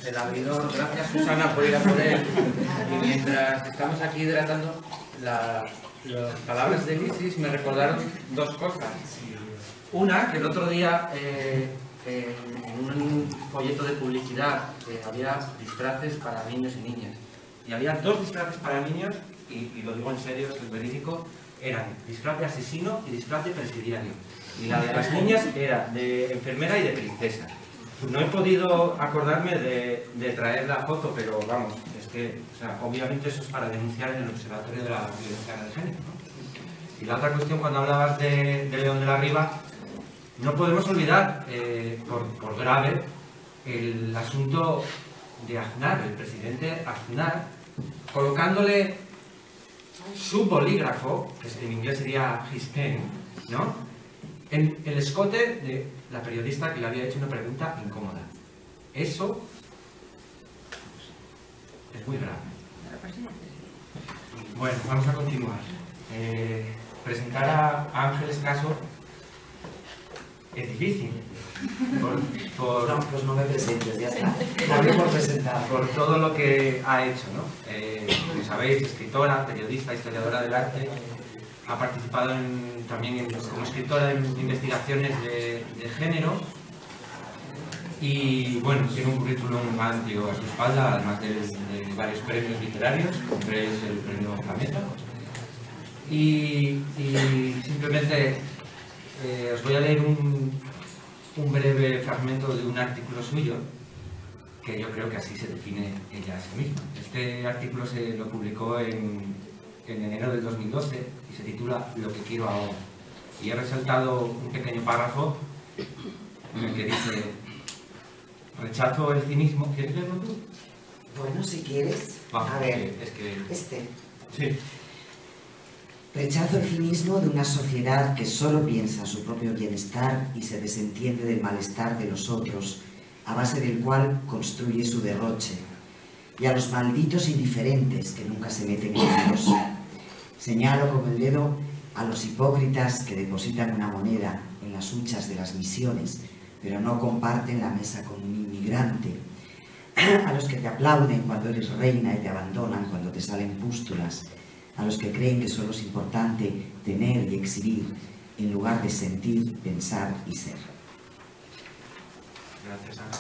el abridor. Gracias, Susana, por ir a por él. Y mientras estamos aquí hidratando, las palabras de Isis me recordaron dos cosas. Una, que el otro día en un folleto de publicidad había disfraces para niños y niñas. Y había dos disfraces para niños, y lo digo en serio, es verídico, eran disfraz de asesino y disfraz de presidiario. Y la de las niñas era de enfermera y de princesa. No he podido acordarme de traer la foto, pero vamos, es que, o sea, obviamente eso es para denunciar en el Observatorio de la Violencia de Género, ¿no? Y la otra cuestión, cuando hablabas de León de la Riva, no podemos olvidar, por grave, el asunto de Aznar, el presidente Aznar, colocándole su bolígrafo, que en inglés sería his pen, ¿no?, en el escote de la periodista que le había hecho una pregunta incómoda. Eso es muy grave. Bueno, vamos a continuar. Presentar a Ángeles Caso es difícil. No, pues no me presentes, ya está. También por presentar. Por todo lo que ha hecho, ¿no? Como sabéis, escritora, periodista, historiadora del arte. Ha participado también como escritora en investigaciones de género. Y bueno, tiene un currículum amplio a su espalda, además de varios premios literarios, entre ellos el premio Planeta. Y simplemente os voy a leer un breve fragmento de un artículo suyo, que yo creo que así se define ella a sí misma. Este artículo se lo publicó en enero del 2012 y se titula Lo que quiero ahora. Y he resaltado un pequeño párrafo en el que dice: rechazo el cinismo. ¿Quieres leerlo tú? Bueno, si quieres. Vamos, a ver, es que... este. Sí. Rechazo el cinismo de una sociedad que solo piensa en su propio bienestar y se desentiende del malestar de los otros, a base del cual construye su derroche. Y a los malditos indiferentes que nunca se meten en ellos. Señalo con el dedo a los hipócritas que depositan una moneda en las huchas de las misiones, pero no comparten la mesa con un inmigrante. A los que te aplauden cuando eres reina y te abandonan cuando te salen pústulas. A los que creen que solo es importante tener y exhibir en lugar de sentir, pensar y ser. Gracias, Ana.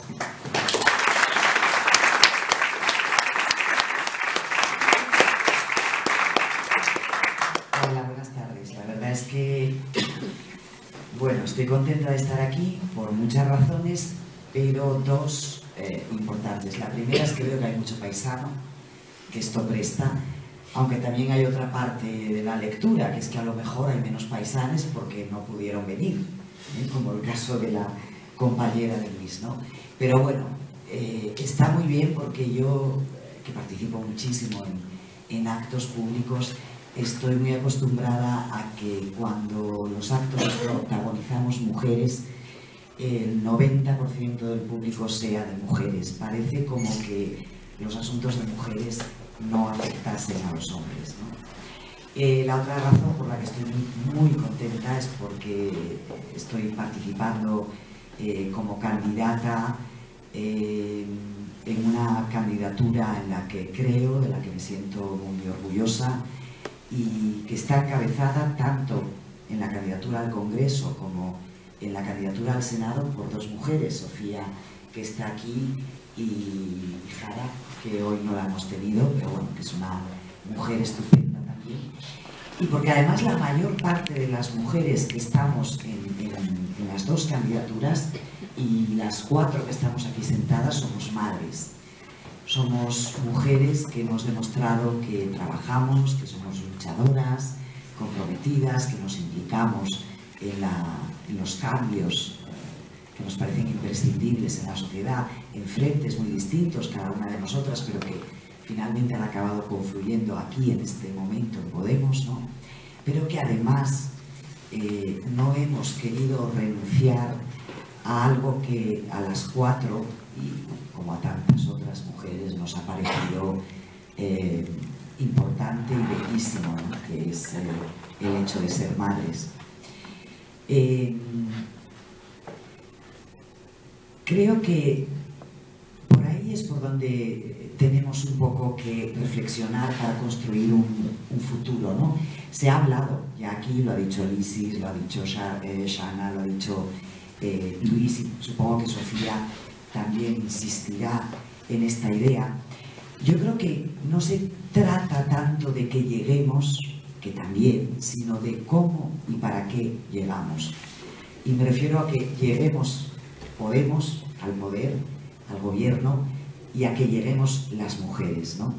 Hola, buenas tardes. La verdad es que, bueno, estoy contenta de estar aquí por muchas razones, pero dos importantes. La primera es que veo que hay mucho paisano, que esto presta, aunque también hay otra parte de la lectura, que es que a lo mejor hay menos paisanes porque no pudieron venir, como el caso de la compañera de Luis, ¿no? Pero bueno, está muy bien porque yo, que participo muchísimo en actos públicos, estoy muy acostumbrada a que cuando los actos los protagonizamos mujeres, el 90% del público sea de mujeres. Parece como que los asuntos de mujeres no afectasen a los hombres, ¿no? La otra razón por la que estoy muy contenta es porque estoy participando como candidata en una candidatura en la que creo, de la que me siento muy orgullosa y que está encabezada tanto en la candidatura al Congreso como en la candidatura al Senado por dos mujeres, Sofía, que está aquí, y Jara, que hoy no la hemos tenido, pero bueno, que es una mujer estupenda también. Y porque además la mayor parte de las mujeres que estamos en las dos candidaturas y las cuatro que estamos aquí sentadas somos madres. Somos mujeres que hemos demostrado que trabajamos, que somos luchadoras, comprometidas, que nos implicamos en los cambios que nos parecen imprescindibles en la sociedad, en frentes muy distintos cada una de nosotras, pero que finalmente han acabado confluyendo aquí en este momento en Podemos, ¿no? Pero que además no hemos querido renunciar a algo que a las cuatro, y como a tantas otras mujeres, nos ha parecido importante y bellísimo, ¿no? Que es el hecho de ser madres. Creo que por ahí es por donde tenemos un poco que reflexionar para construir un futuro, ¿no? Se ha hablado, ya aquí lo ha dicho Lisis, lo ha dicho Shana, lo ha dicho Luis, y supongo que Sofía también insistirá en esta idea. Yo creo que no se trata tanto de que lleguemos, que también, sino de cómo y para qué llegamos. Y me refiero a que lleguemos, podemos, al poder, al gobierno, y a que lleguemos las mujeres, ¿no?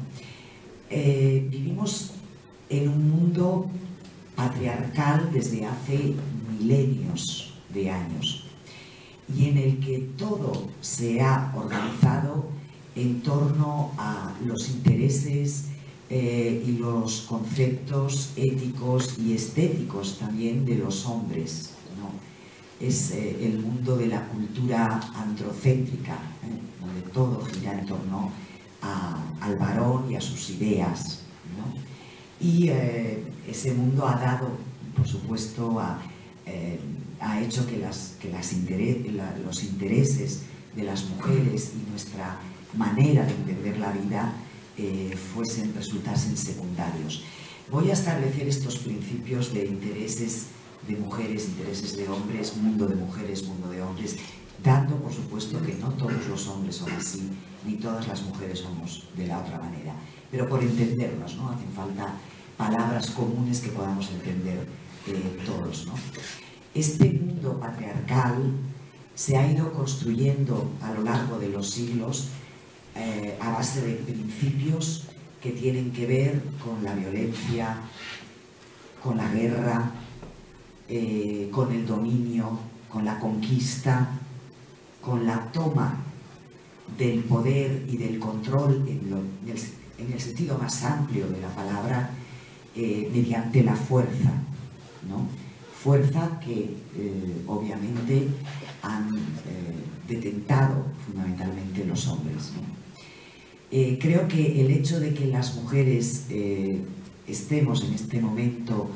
Vivimos en un mundo patriarcal desde hace milenios de años, y en el que todo se ha organizado en torno a los intereses y los conceptos éticos y estéticos también de los hombres, ¿no? Es el mundo de la cultura androcéntrica, donde todo gira en torno al varón y a sus ideas, ¿no? Y ese mundo ha dado, por supuesto, ha hecho que los intereses de las mujeres y nuestra manera de entender la vida resultasen secundarios. Voy a establecer estos principios de intereses de mujeres, intereses de hombres, mundo de mujeres, mundo de hombres, dando por supuesto que no todos los hombres son así, ni todas las mujeres somos de la otra manera, pero por entendernos, ¿no? Hacen falta palabras comunes que podamos entender todos, ¿no? Este mundo patriarcal se ha ido construyendo a lo largo de los siglos a base de principios que tienen que ver con la violencia, con la guerra, con el dominio, con la conquista, con la toma del poder y del control en el sentido más amplio de la palabra, mediante la fuerza, ¿no? Fuerza que obviamente han detentado fundamentalmente los hombres, ¿no? Creo que el hecho de que las mujeres estemos en este momento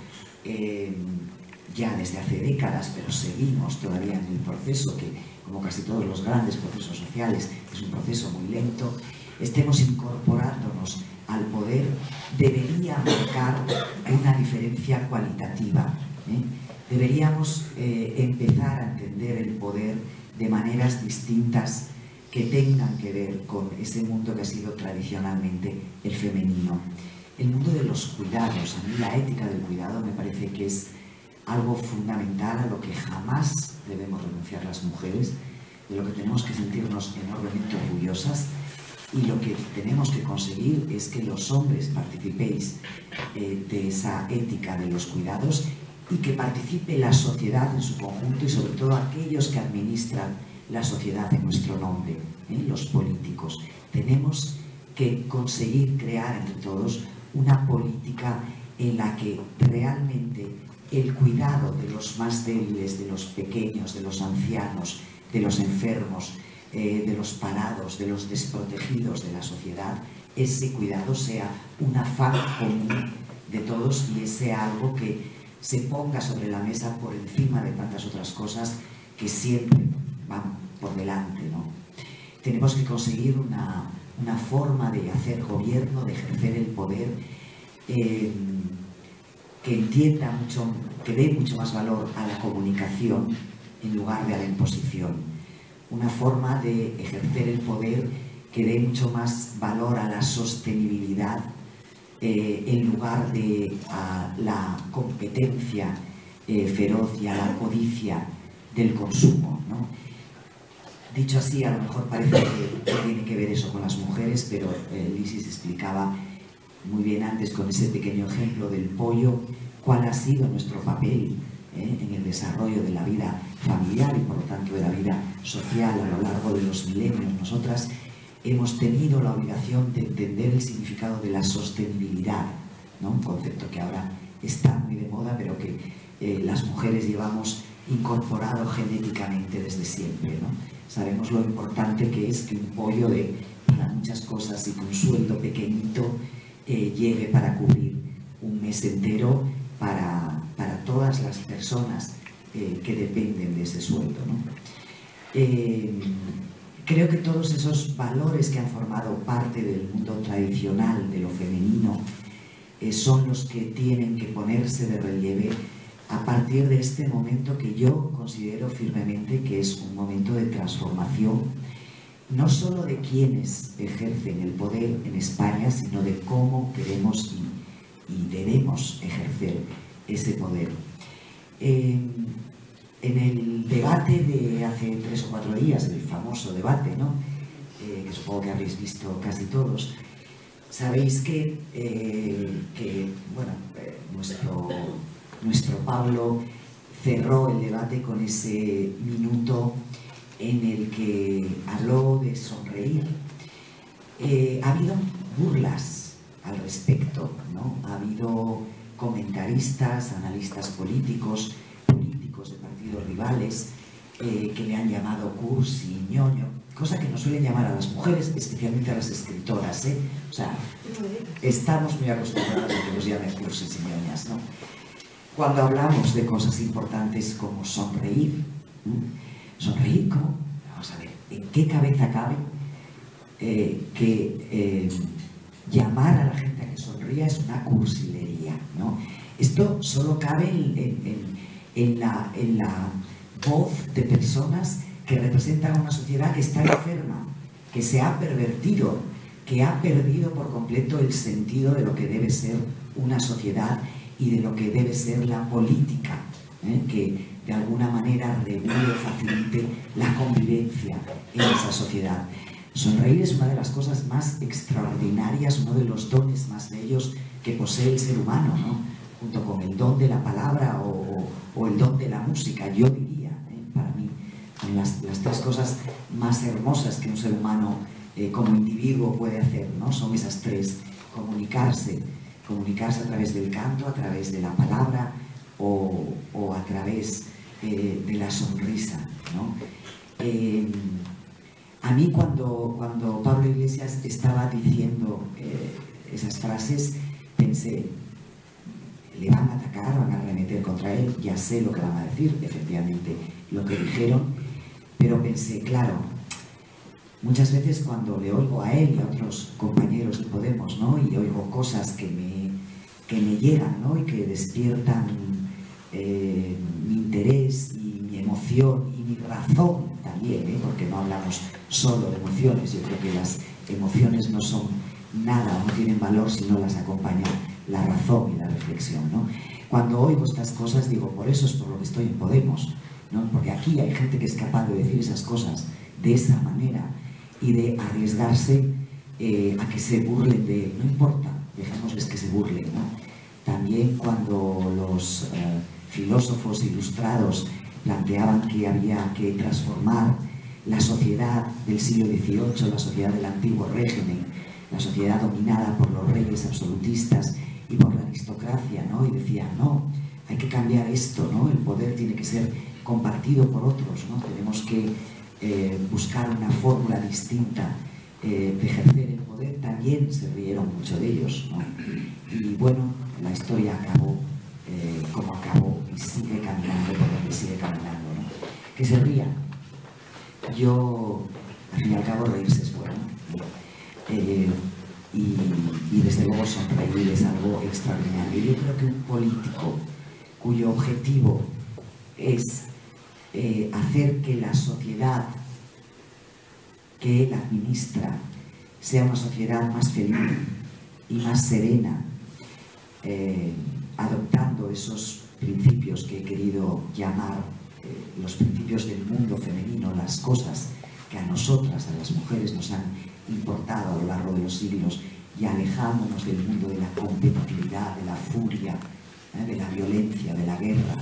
ya desde hace décadas, pero seguimos todavía en el proceso que, como casi todos los grandes procesos sociales, es un proceso muy lento, estemos incorporándonos al poder, debería marcar una diferencia cualitativa, ¿eh? Deberíamos empezar a entender el poder de maneras distintas que tengan que ver con ese mundo que ha sido tradicionalmente el femenino. El mundo de los cuidados, a mí la ética del cuidado me parece que es algo fundamental a lo que jamás debemos renunciar las mujeres, de lo que tenemos que sentirnos enormemente orgullosas, y lo que tenemos que conseguir es que los hombres participéis de esa ética de los cuidados y que participe la sociedad en su conjunto y sobre todo aquellos que administran la sociedad en nuestro nombre, los políticos. Tenemos que conseguir crear entre todos una política en la que realmente el cuidado de los más débiles, de los pequeños, de los ancianos, de los enfermos, de los parados, de los desprotegidos de la sociedad, ese cuidado sea un afán común de todos y sea algo que se ponga sobre la mesa por encima de tantas otras cosas que siempre van por delante, ¿no? Tenemos que conseguir una forma de hacer gobierno, de ejercer el poder, que entienda mucho, que dé mucho más valor a la comunicación en lugar de a la imposición. Una forma de ejercer el poder que dé mucho más valor a la sostenibilidad en lugar de a la competencia feroz y a la codicia del consumo, ¿no? Dicho así, a lo mejor parece que tiene que ver eso con las mujeres, pero Lisis explicaba muy bien antes con ese pequeño ejemplo del pollo cuál ha sido nuestro papel en el desarrollo de la vida familiar y por lo tanto de la vida social a lo largo de los milenios. Nosotras hemos tenido la obligación de entender el significado de la sostenibilidad, ¿no? Un concepto que ahora está muy de moda, pero que las mujeres llevamos incorporado genéticamente desde siempre, ¿no? Sabemos lo importante que es que un pollo dé para muchas cosas y que un sueldo pequeñito llegue para cubrir un mes entero para todas las personas que dependen de ese sueldo, ¿no? Creo que todos esos valores que han formado parte del mundo tradicional de lo femenino son los que tienen que ponerse de relieve a partir de este momento que yo considero firmemente que es un momento de transformación, no solo de quienes ejercen el poder en España, sino de cómo queremos y debemos ejercer ese poder. En el debate de hace 3 o 4 días, el famoso debate, ¿no? Que supongo que habréis visto casi todos, sabéis que bueno, nuestro Pablo cerró el debate con ese minuto en el que habló de sonreír. Ha habido burlas al respecto, ¿no? Ha habido comentaristas, analistas políticos de partidos rivales que le han llamado cursi, ñoño, cosa que nos suelen llamar a las mujeres, especialmente a las escritoras, ¿eh? O sea, estamos muy acostumbrados a que nos llamen cursis y ñoñas, ¿no? Cuando hablamos de cosas importantes como sonreír, sonreír, ¿cómo? Vamos a ver, ¿en qué cabeza cabe que llamar a la gente a que sonría es una cursilería, ¿no? Esto solo cabe en la voz de personas que representan una sociedad que está enferma, que se ha pervertido, que ha perdido por completo el sentido de lo que debe ser una sociedad y de lo que debe ser la política, que de alguna manera regule, facilite la convivencia en esa sociedad. Sonreír es una de las cosas más extraordinarias, uno de los dones más bellos que posee el ser humano, ¿no? Junto con el don de la palabra o el don de la música, yo diría, para mí, las 3 cosas más hermosas que un ser humano como individuo puede hacer, ¿no? Son esas 3: comunicarse a través del canto, a través de la palabra o a través de la sonrisa, ¿no? A mí cuando Pablo Iglesias estaba diciendo esas frases, pensé, le van a atacar, van a arremeter contra él, ya sé lo que van a decir, efectivamente lo que dijeron, pero pensé, claro, muchas veces cuando le oigo a él y a otros compañeros de Podemos, ¿no? Y oigo cosas que me llegan, ¿no? Y que despiertan mi interés y mi emoción y mi razón también, porque no hablamos solo de emociones. Yo creo que las emociones no son nada, no tienen valor si no las acompaña la razón y la reflexión, ¿no? Cuando oigo estas cosas digo, por eso es por lo que estoy en Podemos, ¿no? Porque aquí hay gente que es capaz de decir esas cosas de esa manera y de arriesgarse a que se burlen de él. No importa, dejémosles que se burlen, ¿no? También cuando los filósofos ilustrados planteaban que había que transformar la sociedad del siglo XVIII, la sociedad del antiguo régimen, la sociedad dominada por los reyes absolutistas y por la aristocracia, ¿no? Y decían, no, hay que cambiar esto, ¿no? El poder tiene que ser compartido por otros, ¿no? Tenemos que buscar una fórmula distinta de ejercer el poder. También se rieron mucho de ellos, ¿no? Y bueno, la historia acabó como acabó y sigue caminando por donde sigue caminando, ¿no? Que se rían. Yo, al fin y al cabo, reírse es bueno, ¿no? Y desde luego sonreír es algo extraordinario. Yo creo que un político cuyo objetivo es hacer que la sociedad que él administra sea una sociedad más feliz y más serena, adoptando esos principios que he querido llamar los principios del mundo femenino, las cosas que a nosotras, a las mujeres, nos han importado a lo largo de los siglos, y alejándonos del mundo de la competitividad, de la furia, de la violencia, de la guerra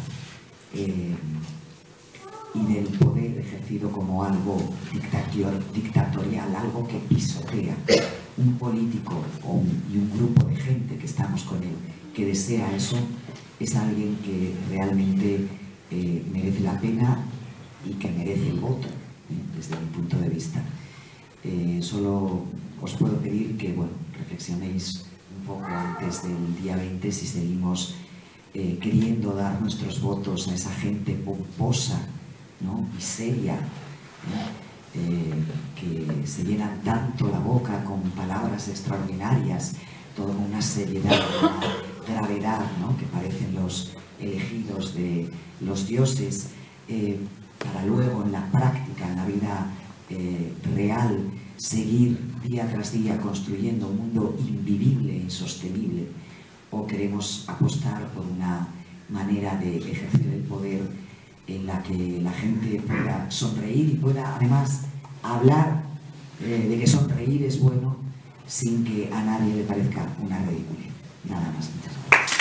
y del poder ejercido como algo dictatorial, algo que pisotea. Un político y un grupo de gente que estamos con él que desea eso es alguien que realmente merece la pena y que merece el voto, desde mi punto de vista. Solo os puedo pedir que, bueno, reflexionéis un poco antes del día 20 si seguimos queriendo dar nuestros votos a esa gente pomposa, ¿no? Y seria, ¿no? que se llenan tanto la boca con palabras extraordinarias, todo con una seriedad, una gravedad, ¿no?, que parecen los elegidos de los dioses, para luego en la práctica, en la vida real, seguir día tras día construyendo un mundo invivible, insostenible, o queremos apostar por una manera de ejercer el poder en la que la gente pueda sonreír y pueda además hablar de que sonreír es bueno sin que a nadie le parezca una ridiculez. Nada más, muchas gracias.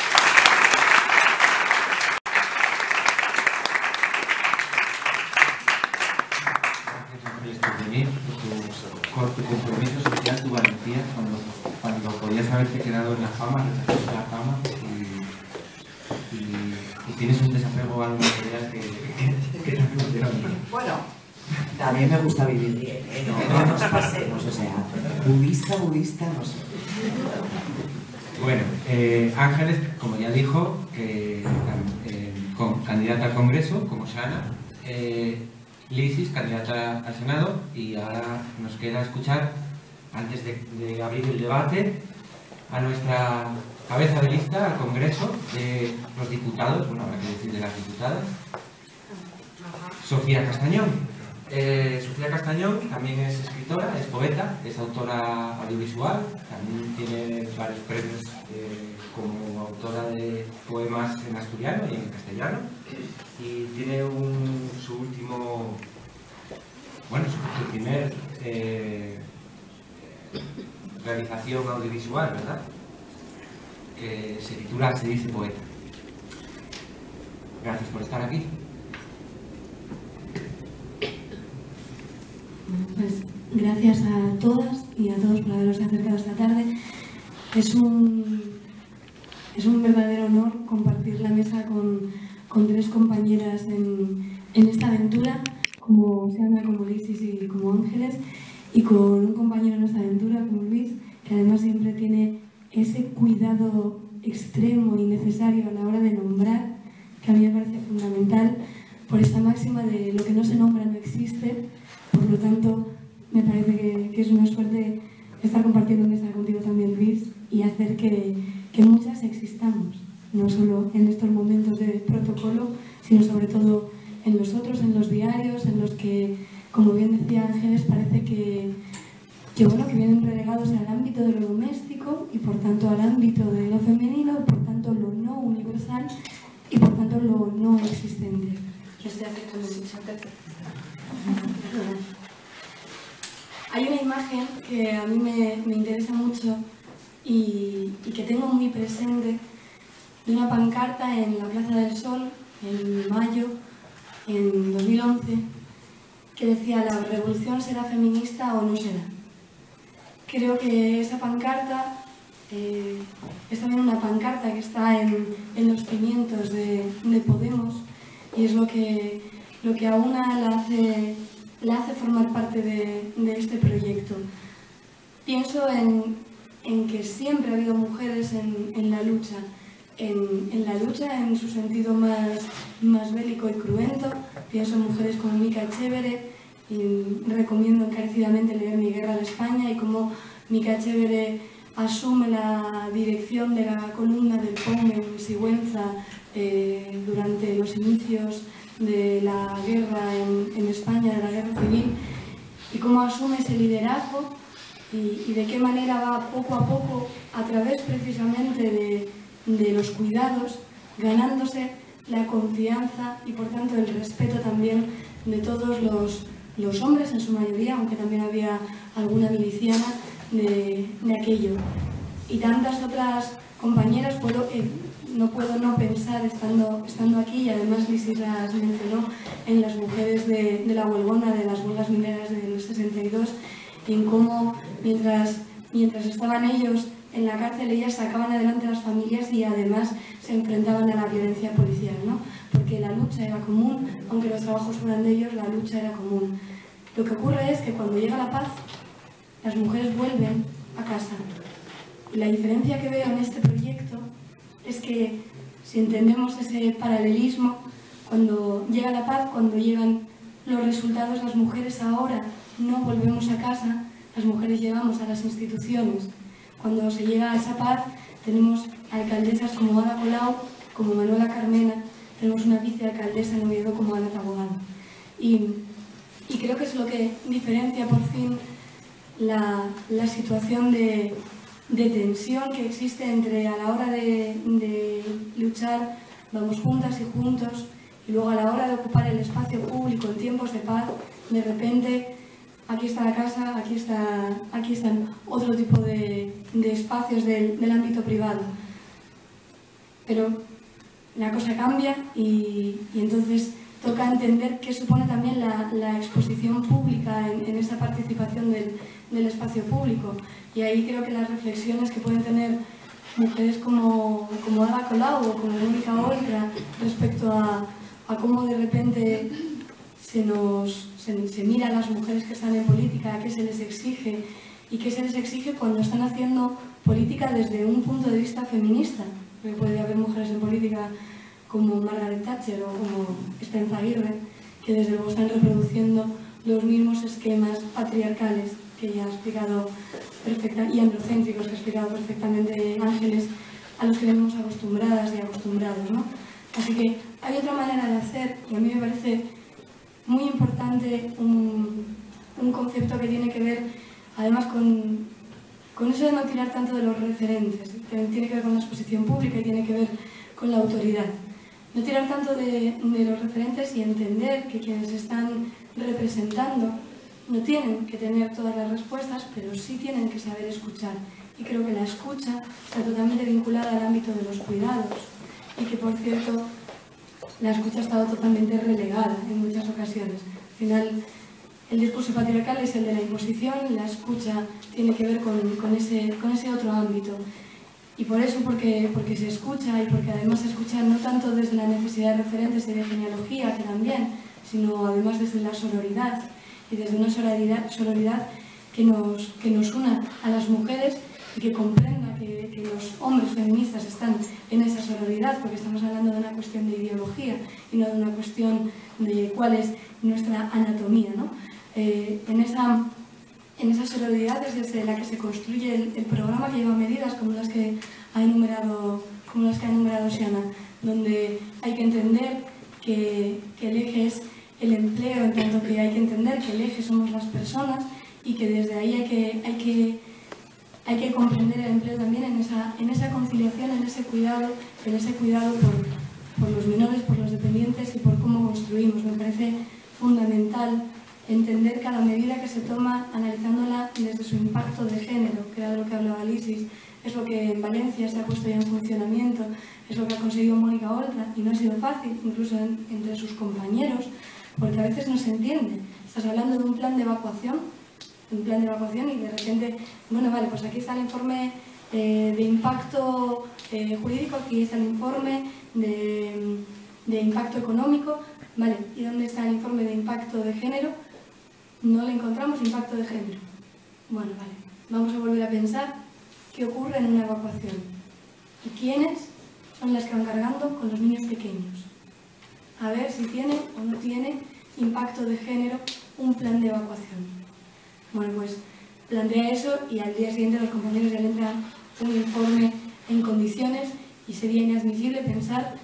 Por tu compromiso social, tu valentía, cuando podías haberte quedado en la fama, rechazaste la fama y tienes un desapego al material que también funciona bien. Bueno, también me gusta vivir bien, ¿eh? No nos pasemos, o sea, budista, no sé. Bueno, Ángeles, como ya dijo, que candidata al Congreso, como Shana, Lisis, candidata al Senado, y ahora nos queda escuchar, antes de abrir el debate, a nuestra cabeza de lista al Congreso de los diputados, bueno, habrá que decir de las diputadas, Sofía Castañón. Sofía Castañón también es escritora, es poeta, es autora audiovisual, también tiene varios premios como autora de poemas en asturiano y en castellano, y tiene su último, bueno, su primer realización audiovisual, ¿verdad?, que se titula Se dice poeta. Gracias por estar aquí. Pues gracias a todas y a todos por haberos acercado esta tarde. Es un verdadero honor compartir la mesa con tres compañeras en esta aventura, como Shana, como Lisis y como Ángeles, y con un compañero en esta aventura como Luis, que además siempre tiene ese cuidado extremo y necesario a la hora de nombrar, que a mí me parece fundamental, por esta máxima de lo que no se nombra no existe. Por lo tanto, me parece que es una suerte estar compartiendo mesa contigo también, Luis, y hacer que muchas existamos, no solo en estos momentos de protocolo, sino sobre todo en los otros, en los diarios, en los que, como bien decía Ángeles, parece que vienen relegados al ámbito de lo doméstico y por tanto al ámbito de lo femenino, por tanto lo no universal y por tanto lo no existente. Yo estoy aceptando mucho. Hay una imagen que a mí me interesa mucho y que tengo muy presente, de una pancarta en la Plaza del Sol en mayo, en 2011, que decía: la revolución será feminista o no será. Creo que esa pancarta es también una pancarta que está en los cimientos de Podemos, y es lo que a una la hace formar parte de este proyecto. Pienso en que siempre ha habido mujeres en la lucha, en su sentido más bélico y cruento. Pienso en mujeres como Mica Echevere, y recomiendo encarecidamente leer Mi guerra de España, y cómo Mica Echevere asume la dirección de la columna del POM en Sigüenza durante los inicios de la guerra en España, de la guerra civil, y cómo asume ese liderazgo y de qué manera va poco a poco, a través precisamente de los cuidados, ganándose la confianza y por tanto el respeto también de todos los hombres en su mayoría, aunque también había alguna miliciana de aquello. Y tantas otras compañeras, no puedo no pensar, estando aquí, y además Lisis las mencionó, en las mujeres de la huelgona, de las huelgas mineras del 62, y en cómo mientras estaban ellos en la cárcel, ellas sacaban adelante a las familias y además se enfrentaban a la violencia policial, ¿no? Porque la lucha era común, aunque los trabajos fueran de ellos, la lucha era común. Lo que ocurre es que cuando llega la paz, las mujeres vuelven a casa. Y la diferencia que veo en este proyecto es que, si entendemos ese paralelismo, cuando llega la paz, cuando llegan los resultados, las mujeres ahora no volvemos a casa, las mujeres llegamos a las instituciones. Cuando se llega a esa paz, tenemos alcaldesas como Ada Colau, como Manuela Carmena, tenemos una vicealcaldesa en Oviedo como Ana Tobogán. Y creo que es lo que diferencia por fin la situación de tensión que existe entre a la hora de luchar, vamos juntas y juntos, y luego a la hora de ocupar el espacio público en tiempos de paz, de repente aquí está la casa, aquí están otro tipo de espacios del ámbito privado. Pero la cosa cambia y entonces toca entender qué supone también la exposición pública en esa participación del espacio público. Y ahí creo que las reflexiones que pueden tener mujeres como Ada Colau o como Mónica Oltra respecto a cómo de repente se mira a las mujeres que están en política, qué se les exige y qué se les exige cuando están haciendo política desde un punto de vista feminista. Porque puede haber mujeres en política como Margaret Thatcher o como Esperanza Aguirre, que desde luego están reproduciendo los mismos esquemas patriarcales que ya ha explicado y androcéntricos que ha explicado perfectamente Ángeles, a los que venimos acostumbradas y acostumbrados, ¿no? Así que hay otra manera de hacer, y a mí me parece muy importante un concepto que tiene que ver, además, con eso de no tirar tanto de los referentes, que tiene que ver con la exposición pública y tiene que ver con la autoridad. No tirar tanto de los referentes y entender que quienes están representando no tienen que tener todas las respuestas, pero sí tienen que saber escuchar. Y creo que la escucha está totalmente vinculada al ámbito de los cuidados y que, por cierto, la escucha ha estado totalmente relegada en muchas ocasiones. Al final, el discurso patriarcal es el de la imposición, la escucha tiene que ver con ese otro ámbito. Y por eso, porque se escucha y porque además se escucha no tanto desde la necesidad de referentes y de genealogía, que también, sino además desde la sororidad y desde una sororidad que nos una a las mujeres y que comprenda que los hombres feministas están en esa sororidad, porque estamos hablando de una cuestión de ideología y no de una cuestión de cuál es nuestra anatomía, ¿no? En esa sororidad es desde la que se construye el programa, que lleva medidas como las que ha enumerado Siana, donde hay que entender que el eje es el empleo, en tanto que hay que entender que el eje somos las personas y que desde ahí hay que comprender el empleo también en esa conciliación, en ese cuidado por los menores, por los dependientes y por cómo construimos. Me parece fundamental entender cada medida que se toma analizándola desde su impacto de género, que era de lo que hablaba Lisis. Es lo que en Valencia se ha puesto ya en funcionamiento, es lo que ha conseguido Mónica Oltra, y no ha sido fácil, incluso entre sus compañeros, porque a veces no se entiende. Estás hablando de un plan de evacuación y de repente, bueno, vale, pues aquí está el informe de impacto jurídico, aquí está el informe de impacto económico, vale, ¿y dónde está el informe de impacto de género? No le encontramos impacto de género. Bueno, vale, vamos a volver a pensar qué ocurre en una evacuación y quiénes son las que van cargando con los niños pequeños. A ver si tiene o no tiene impacto de género un plan de evacuación. Bueno, pues plantea eso y al día siguiente los compañeros ya le entran un informe en condiciones y sería inadmisible pensar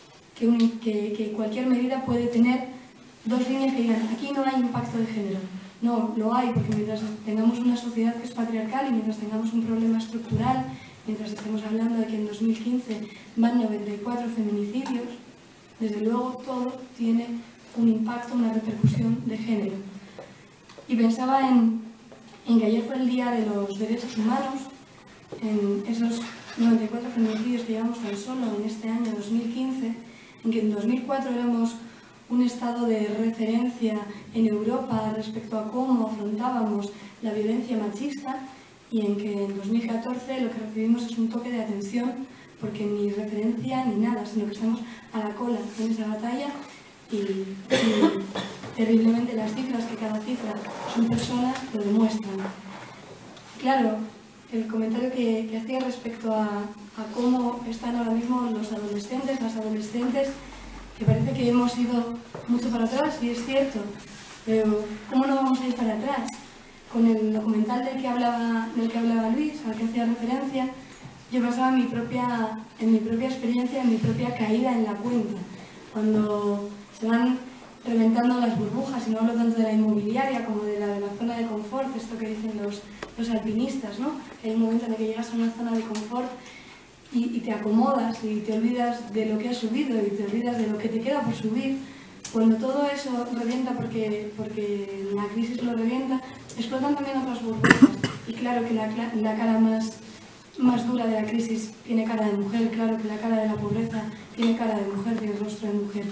que cualquier medida puede tener dos líneas que digan aquí no hay impacto de género. No, lo hay, porque mientras tengamos una sociedad que es patriarcal y mientras tengamos un problema estructural, mientras estemos hablando de que en 2015 van 94 feminicidios, desde luego todo tiene un impacto, una repercusión de género. Y pensaba en que ayer fue el Día de los Derechos Humanos, en esos 94 feminicidios que llevamos tan solo en este año 2015, en que en 2004 éramos un estado de referencia en Europa respecto a cómo afrontábamos la violencia machista y en que en 2014 lo que recibimos es un toque de atención porque ni referencia ni nada, sino que estamos a la cola en esa batalla y terriblemente las cifras, que cada cifra son personas, lo demuestran. Claro, el comentario que hacía respecto a cómo están ahora mismo los adolescentes, las adolescentes, que parece que hemos ido mucho para atrás, y es cierto, Pero ¿cómo no vamos a ir para atrás? Con el documental del que hablaba Luis, al que hacía referencia, yo basaba en mi propia experiencia, en mi propia caída en la cuenta. Cuando se van reventando las burbujas, y no hablo tanto de la inmobiliaria como de la zona de confort, esto que dicen los alpinistas, ¿no? Que hay un momento en el que llegas a una zona de confort y te acomodas y te olvidas de lo que has subido y te olvidas de lo que te queda por subir. Cuando todo eso revienta porque la crisis lo revienta, explotan también otras burbujas. Y claro que la cara más dura de la crisis tiene cara de mujer, claro que la cara de la pobreza tiene cara de mujer, tiene rostro de mujer.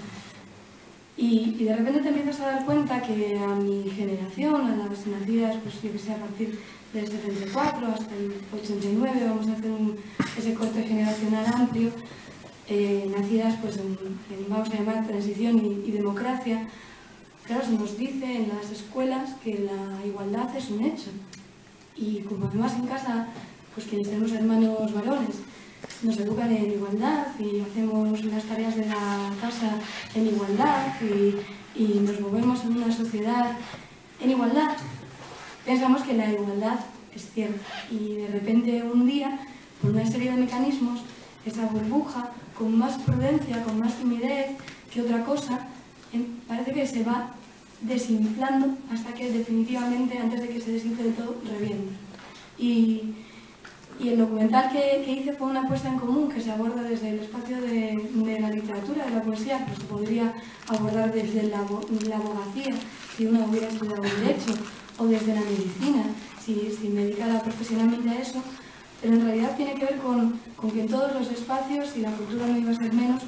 Y de repente te empiezas a dar cuenta que a mi generación, a las nacidas, pues yo que sé, a partir del 74 hasta el 89, vamos a hacer ese corte generacional amplio, nacidas pues vamos a llamar transición y democracia. Claro, se nos dice en las escuelas que la igualdad es un hecho. Y como además en casa, pues quienes tenemos hermanos varones, nos educan en igualdad y hacemos las tareas de la casa en igualdad y nos movemos en una sociedad en igualdad, pensamos que la igualdad es cierta. Y de repente un día, por una serie de mecanismos, esa burbuja, con más prudencia, con más timidez que otra cosa, parece que se va desinflando hasta que definitivamente, antes de que se desinfle del todo, revienta. Y el documental que hice fue una puesta en común que se aborda desde el espacio de la literatura, de la poesía, pues se podría abordar desde la abogacía, si uno hubiera estudiado Derecho, o desde la medicina, si me dedicara profesionalmente a eso, pero en realidad tiene que ver con que en todos los espacios, y la cultura no iba a ser menos,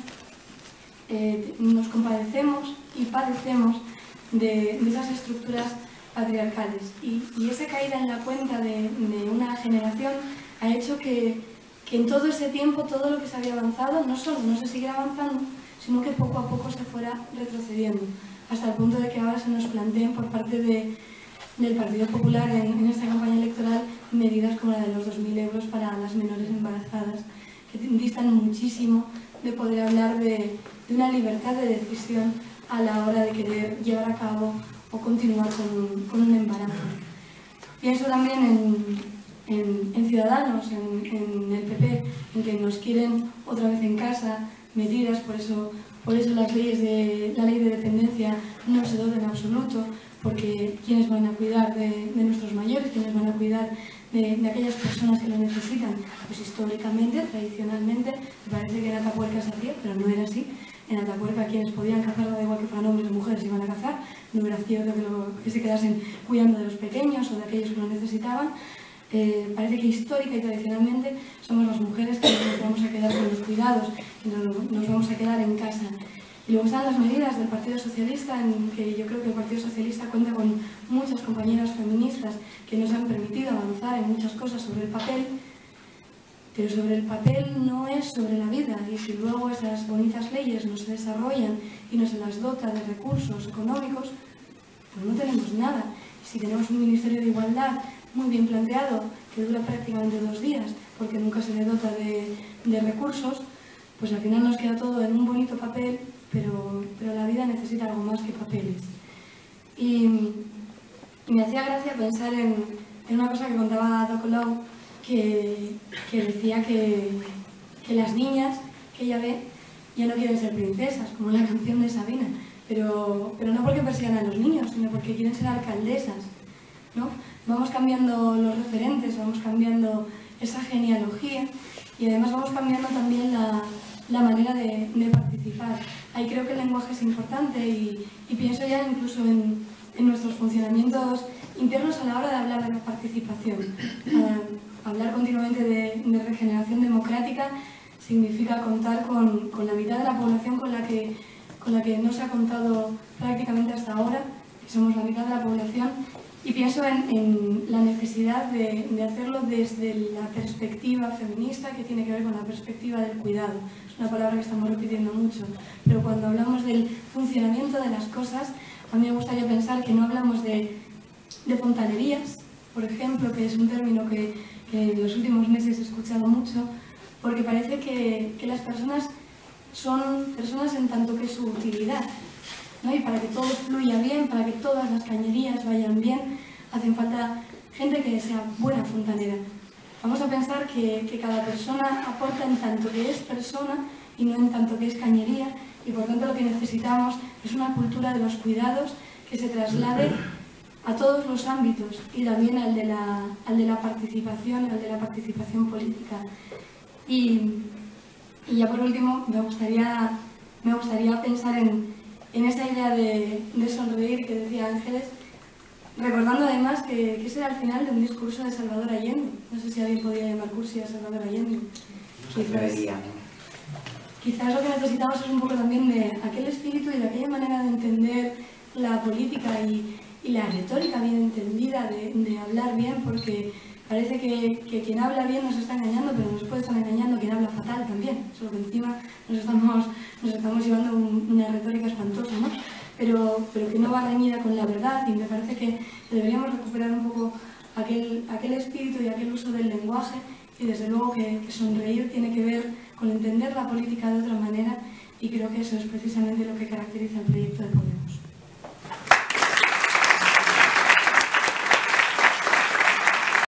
nos compadecemos y padecemos de esas estructuras patriarcales. Y esa caída en la cuenta de una generación ha hecho que en todo ese tiempo, todo lo que se había avanzado, no solo no se siguiera avanzando, sino que poco a poco se fuera retrocediendo, hasta el punto de que ahora se nos planteen por parte del Partido Popular en esta campaña electoral medidas como la de los 2.000 euros para las menores embarazadas, que distan muchísimo de poder hablar de una libertad de decisión a la hora de querer llevar a cabo o continuar con un embarazo. Pienso también en Ciudadanos, en el PP, en que nos quieren otra vez en casa, metidas, por eso la ley de dependencia no se dota en absoluto, porque ¿quiénes van a cuidar de nuestros mayores? ¿Quiénes van a cuidar de aquellas personas que lo necesitan? Pues históricamente, tradicionalmente, me parece que en Atapuerca se hacía, pero no era así. En Atapuerca quienes podían cazar, da igual que fueran hombres o mujeres, iban a cazar. No era cierto que se quedasen cuidando de los pequeños o de aquellos que lo necesitaban. Parece que histórica y tradicionalmente somos las mujeres que nos vamos a quedar con los cuidados, que nos vamos a quedar en casa. Y luego están las medidas del Partido Socialista, en que yo creo que el Partido Socialista cuenta con muchas compañeras feministas que nos han permitido avanzar en muchas cosas sobre el papel, pero sobre el papel no es sobre la vida. Y si luego esas bonitas leyes no se desarrollan y no se las dota de recursos económicos, pues no tenemos nada. Y si tenemos un Ministerio de Igualdad muy bien planteado, que dura prácticamente 2 días, porque nunca se le dota de recursos, pues al final nos queda todo en un bonito papel, pero la vida necesita algo más que papeles. Y me hacía gracia pensar en una cosa que contaba Doc Lowe, que decía que las niñas que ella ve ya no quieren ser princesas, como la canción de Sabina, pero no porque persigan a los niños, sino porque quieren ser alcaldesas, ¿no? Vamos cambiando los referentes, vamos cambiando esa genealogía y además vamos cambiando también la manera de participar. Ahí creo que el lenguaje es importante y pienso ya incluso en nuestros funcionamientos internos a la hora de hablar de la participación. Hablar continuamente de regeneración democrática significa contar con la mitad de la población con la que no se ha contado prácticamente hasta ahora, que somos la mitad de la población. Y pienso en la necesidad de hacerlo desde la perspectiva feminista, que tiene que ver con la perspectiva del cuidado. Es una palabra que estamos repitiendo mucho, pero cuando hablamos del funcionamiento de las cosas, a mí me gustaría pensar que no hablamos de fontanerías, por ejemplo, que es un término que en los últimos meses he escuchado mucho, porque parece que las personas son personas en tanto que su utilidad. ¿no? Y para que todo fluya bien, para que todas las cañerías vayan bien, hacen falta gente que sea buena fontanera. Vamos a pensar que cada persona aporta en tanto que es persona y no en tanto que es cañería, y por tanto lo que necesitamos es una cultura de los cuidados que se traslade a todos los ámbitos y también al de la participación política. Y ya por último me gustaría pensar en esa idea de sonreír que decía Ángeles, recordando además que ese era el final de un discurso de Salvador Allende. No sé si alguien podía llamar cursi a Salvador Allende. Quizás lo que necesitamos es un poco también de aquel espíritu y de aquella manera de entender la política y la retórica bien entendida, de hablar bien, porque parece que quien habla bien nos está engañando, pero nos puede estar engañando quien habla fatal también. Solo que encima nos estamos llevando una retórica espantosa, ¿no? Pero que no va reñida con la verdad, y me parece que deberíamos recuperar un poco aquel espíritu y aquel uso del lenguaje, y desde luego que sonreír tiene que ver con entender la política de otra manera, y creo que eso es precisamente lo que caracteriza el proyecto de Podemos.